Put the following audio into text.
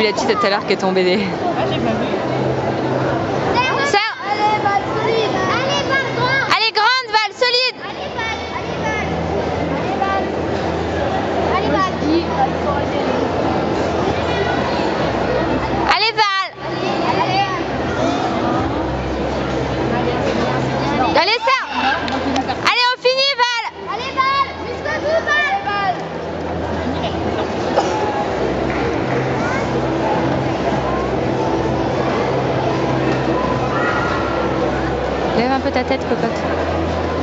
vu la petite tout à l'heure qui est tombée des... Ah, j'ai pas vu. Ça. Allez, balle solide. Allez, balle droit. Allez, grande, Val, solide. Allez, balle. Allez, balle. Allez, balle. Allez, balle. Allez, Val. Allez. Allez, ça. Allez, on finit, Val. Allez, balle. Jusqu'au bout, balle. Lève un peu ta tête, cocotte.